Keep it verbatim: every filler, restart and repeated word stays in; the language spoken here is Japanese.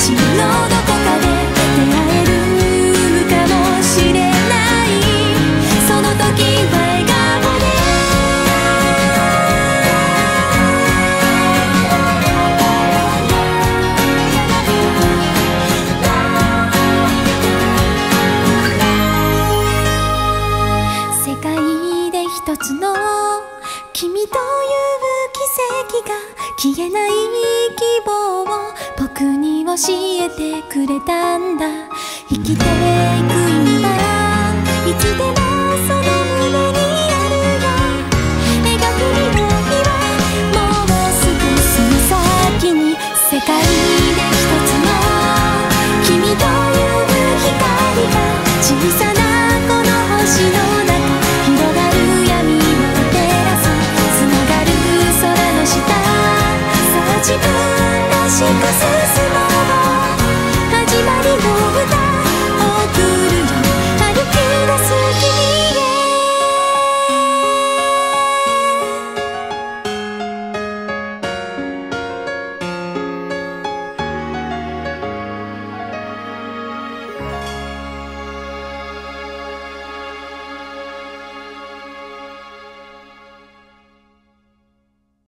消えない希望を僕に教えてくれたんだ。生きていく意味はいつでもその胸にあるよ。描く未来はもうすぐその先に。世界で一つの君という光が小さなこの星の中広がる闇を照らす。つながる空の下、自分らしく進む